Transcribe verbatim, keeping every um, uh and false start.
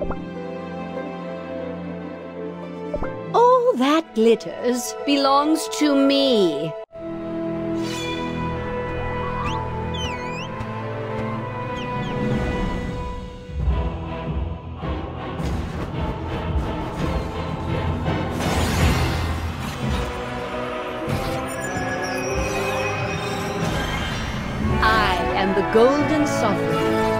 All that glitters belongs to me. I am the Golden Sovereign.